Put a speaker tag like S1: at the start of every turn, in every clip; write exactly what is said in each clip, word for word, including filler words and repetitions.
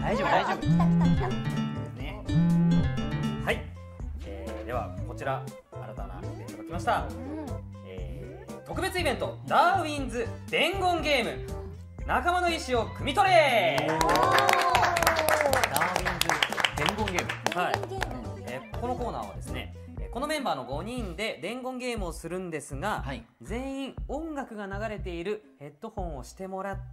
S1: 大丈夫大丈夫。
S2: 来た来た来た。
S3: ね。はい、えー、ではこちら新たなイベントが来ました、えー、特別イベントダーウィンズ伝言ゲーム仲間の意思を汲み取れ。
S1: ダーウィンズ伝言ゲーム。
S3: はい、えー、このコーナーはですね、このメンバーのごにんで伝言ゲームをするんですが、はい、全員音楽が流れているヘッドホンをしてもらって、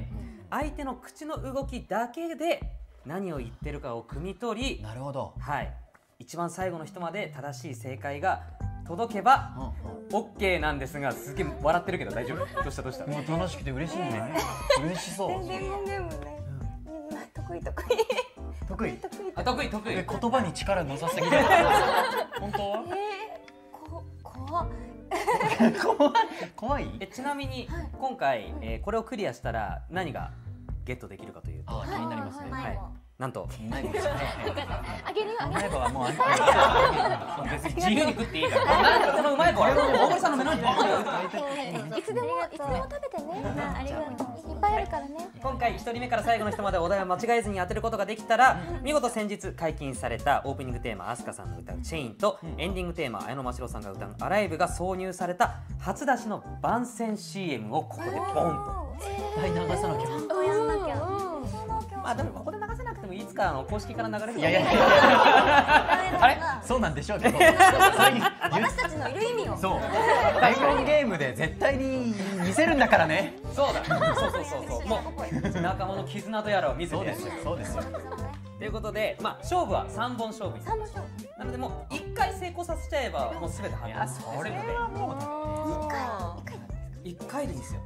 S3: 相手の口の動きだけで何を言ってるかを汲み取り、
S1: なるほど、
S3: はい、一番最後の人まで正しい正解が届けば オーケー なんですが、すげえ笑ってるけど大丈夫？どうしたどうした？
S1: もう楽しくて嬉しいね。嬉しそう。
S2: 伝言ゲームね。得意得意。
S1: 得意。
S3: あ、得意得意。
S1: 言葉に力なさすぎる。本当は？
S2: えー、こ怖っ。
S1: 怖い。怖い？
S3: え、ちなみに今回、えー、これをクリアしたら何がゲットできるかというと、
S1: あ、気になりますね。
S3: はい。なんと
S2: あげるよあげるよ。
S1: うまい棒はもう
S3: 別に自由に食っていいから。なんかこのうまい棒、大森さんの目の前に。
S2: いつでもいつでも食べてね。ありがとう。いっぱいあるからね。
S3: 今回ひとりめから最後の人までお題を間違えずに当てることができたら、見事先日解禁されたオープニングテーマアスカさんの歌うチェインと、エンディングテーマ綾野真白さんが歌うアライブが挿入された初出しの番宣 シーエム をここでボンと
S1: 絶対流さなきゃ。
S3: まあでもここで流せなくてもいつかあの公式から流れる。
S1: いやいやいやあれそうなんでしょうけど、
S2: 私たちのいる意味を。
S1: そう伝言ゲームで絶対に見せるんだからね。
S3: そうだ、そうそうそうそう、もう仲間の絆とやらを見せて。
S1: そうですよそうですよ。
S3: ということで、まあ勝負はさんぼん勝負に
S2: 三本勝負。
S3: なので、もういっかい成功させちゃえばもうすべて発表。
S1: それはもうだって
S3: いっかいでいいですよ。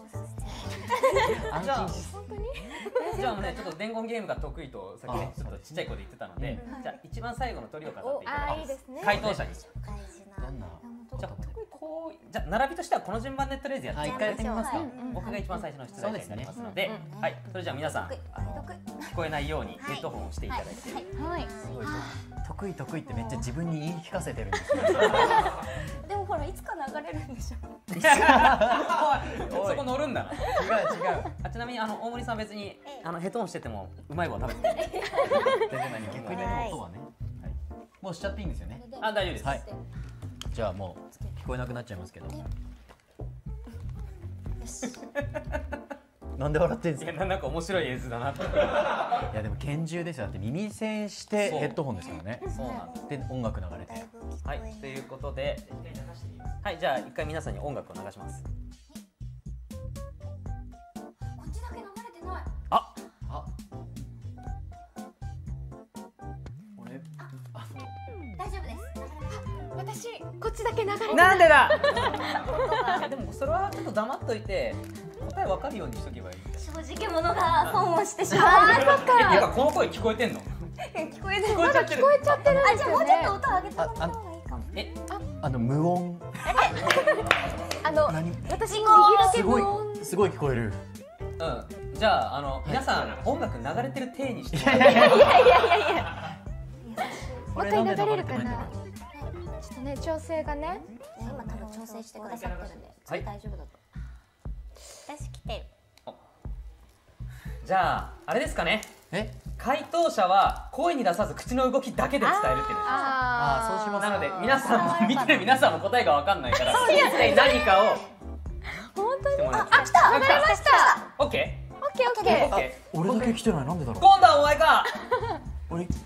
S1: 安心し
S2: 本当に？
S3: じゃあもうね、ちょっと伝言ゲームが得意とさっきねちょっとちっちゃい子で言ってたので、じゃあ一番最後の鳥を飾っていただきます。回答者に。
S1: どんな？
S3: じゃあこう、じゃあ並びとしてはこの順番でとりあえずやって
S1: 一回やってみますか。
S3: 僕が一番最初の出題者になりますので、はい、それじゃあ皆さんあの聞こえないようにヘッドホンをしていただいて。
S2: はい。
S1: すごい得意得意ってめっちゃ自分に言い聞かせてるんですよ。
S2: でもほらいつか流れるんでしょ。
S3: そこ乗るんだな。
S1: 違う違う。
S3: あ、ちなみにあの大森さん別にあのヘッドホンしててもうまい棒食べて全然何も。
S1: 逆に音はね。もうしちゃっていいんですよね。
S3: あ、大丈夫です。
S1: はい。じゃあもう聞こえなくなっちゃいますけど。なんで笑ってんですか。
S3: いや、なんか面白い映像だなと。い
S1: やでも拳銃ですよ。だって耳栓してヘッドホンですからね。
S3: そうなんです。
S1: で音楽流れて。
S3: はい、ということで、はい、じゃあ一回皆さんに音楽を流します。
S2: こっちだけ流れてない。
S3: あ、
S1: あ。俺。
S2: 大丈夫です。私こっちだけ流れてない。
S3: なんでだ。でもそれはちょっと黙っといて答え分かるようにしとけばいい。
S2: 正直者が損をしてしまう。ああ、そっか。
S3: え、てかこの声聞こえてんの？
S2: 聞こえてる。
S3: 聞こえちゃってる。
S2: 聞こえちゃってる。あ、じゃあもうちょっと音上げてもらった方がいいかも。
S3: え、
S1: あの無音。
S2: あの
S1: 何？
S2: 私右だけ
S1: すごい
S2: 無音。
S1: すごい聞こえる。
S3: うん。じゃああの皆さん音楽流れてる体にして。
S1: いやいやいやいやいや。
S2: もう一回流れるかな。
S4: ちょっとね、調整がね。
S2: 今多分調整してくださってるんで、大丈夫だと。私来てる。
S3: じゃああれですかね。
S1: え？
S3: 回答者は声に出さず口の動きだけで伝えるっていうの。
S1: ああ、そうします。
S3: なので皆さんも見てる皆さんも答えがわかんないから一体何かを
S4: 本当に。
S2: あ、来た。わかりました。
S3: オッケ
S4: オッケーオッケー。
S3: ーオッケ
S1: 俺だけ来てない。なんでだ
S3: ー。
S1: ろう。
S3: 今度はお前か。
S1: 俺。
S3: い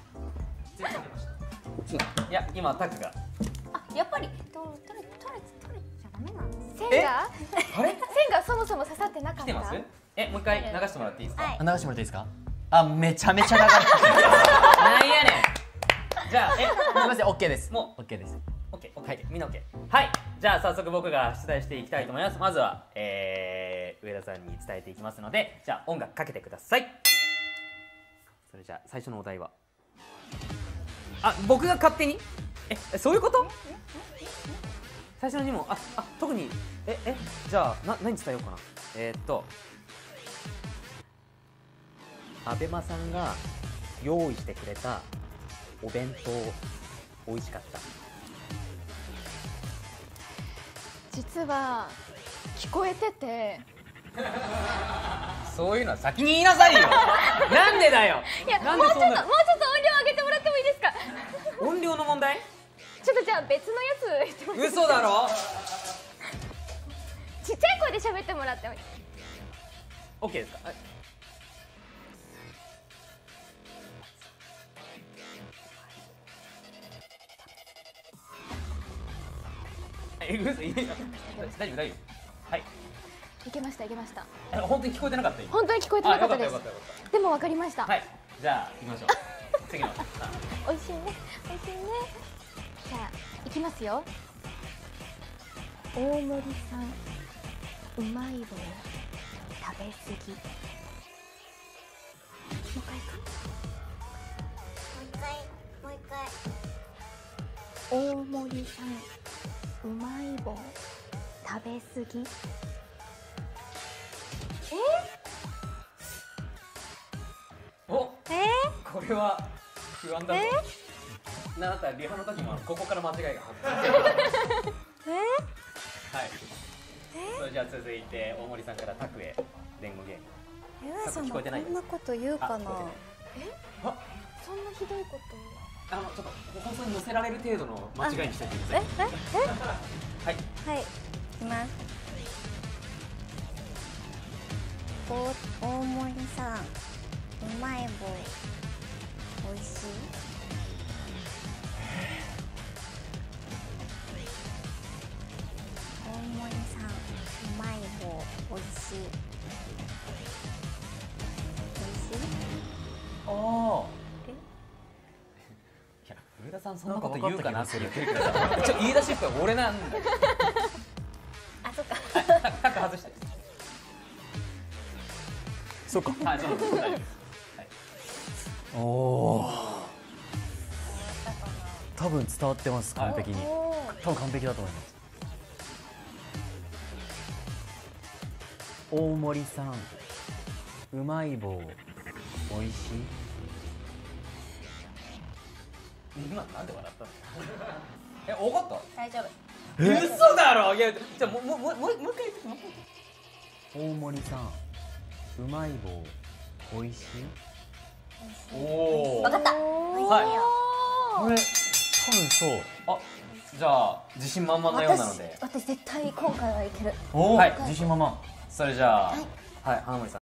S3: や今タクが。
S2: あ、やっぱり取れ取れ取れ取れちゃダメなんです。
S4: 線が
S3: あれ？
S4: 線がそもそも刺さってなかった。
S3: 来てます？え、もう一回流してもらっていいですか？
S2: はい
S1: 流してもらっていいですか。あ、めちゃめちゃ流れてる。
S3: なんやねん。じゃあえ、
S1: すみません、オッケーです。
S3: も
S1: うオッケーです。
S3: オッケーオッケーみんなオッケー。はい。じゃあ早速僕が出題していきたいと思います。まずは、えー、上田さんに伝えていきますので、じゃあ音楽かけてください。それじゃあ最初のお題は、あ、僕が勝手に？え、そういうこと？最初のに問、あ、あ、特に、え、え、じゃあな何伝えようかな。えー、っと、アベマさんが用意してくれたお弁当美味しかった。
S4: 実は聞こえてて。
S3: そういうのは先に言いなさいよ。なんでだよ。
S4: いや、
S3: なん
S4: もうちょっと、
S3: でそんな
S4: もうちょっと音量上げてもらってもいいですか。
S3: 音量の問題？
S4: ちょっとじゃあ別のやつ言ってもらって。
S3: 嘘だろ。
S4: ちっちゃい声で喋ってもらってもいい。
S3: オッケーですか。はいえ、嘘いや大丈夫大丈夫。はい。
S4: いけましたいけました。
S3: え本当に聞こえてなかった今。
S4: 本当に聞こえてなかったです
S3: あよかったよかったよかっ
S4: でもわかりました。
S3: た。はい。じゃあ行きましょう。次の。あ
S4: 美味しいね美味しいね。じゃあいきますよ。大森さんうまい棒食べ過ぎ。もう一回か。
S2: もう一回もう一回
S4: 大森さんうまい棒食べ過ぎ。
S3: お、
S4: え
S3: これは不安だぞ。なんだったらリハの時もここから間違いが発生。
S4: ー、え
S3: はい。それじゃあ続いて大森さんからタクへ伝言ゲーム。
S2: えなさん
S3: 聞こえてない
S2: こんなこと言うかな。
S3: あ聞こえてないあ、
S4: そんなひどいこ
S3: あのちょっと放送に載せられる程度の間違いにしておいてく
S2: え
S3: ださい。
S2: え
S3: はい。
S2: えはいいきます。お大森さんうまい棒おいしい。大森さんうまい棒おいしい。おいしい。
S3: ああ。いや上田さんそんなこと言うかなって言ってるけどさ、ちょ言い出しっぺは俺なんだよ。
S2: あ、そっか。
S3: タク外して。
S1: そうか。
S3: はい、そうです。大丈夫です。はい。
S1: おお。多分伝わってます完璧に。多分完璧だと思います。大森さんうまい棒おいしい。
S3: 今なんで笑ったの？え、分かった？
S2: 大丈夫。
S3: 嘘だろ。いや、じゃあもうもうもうもう一回言ってもう一回言って。
S1: 大森さんうまい棒おいしい。
S3: おお。
S2: わかった。
S3: はい。
S1: これ多分そう。
S3: あ、じゃあ自信満々なようなので。
S2: 私絶対今回はいける。
S1: おお、
S3: はい
S1: 自信満々。
S3: それじゃあ、
S2: はい
S3: はい、花森さん。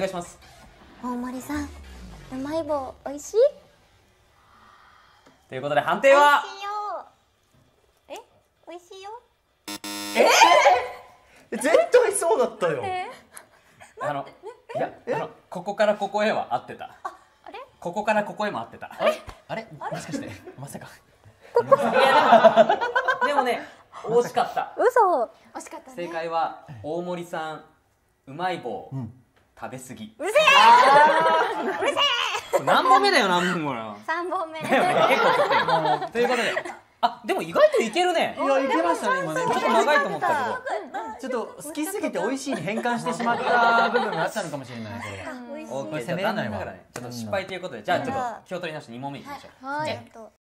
S3: いします。
S2: 大森さん、うまい棒美味しい？
S3: ということで判定は
S2: 美味しいよ。え、美味しいよ。
S1: 絶対そうだったよ。
S3: あのいやあのここからここへは合ってた。
S2: あれ？
S3: ここからここへも合ってた。
S1: あれあれもしかしてまさか。
S3: いやでもでもね惜しかった。
S2: 嘘。
S4: 惜しかったね。
S3: 正解は大森さんうまい棒、食べ過ぎ。
S2: うるせえ。
S3: 何本目だよ何本目だよ。
S2: 三本目。
S3: 結構食ってる。ということで、あでも意外といけるね。
S1: いやいけましたね今ね。
S3: ちょっと長いと思ったけど。
S1: ちょっと好きすぎて美味しいに変換してしまった部分があったのかもしれないこれは。
S2: 美味しい。
S3: オーケー、
S1: 攻めれないわ
S3: じゃあ残念ながらねちょっと失敗ということで、じゃあちょっと気を取り直してに問目いきましょう。
S4: はい。
S2: えっと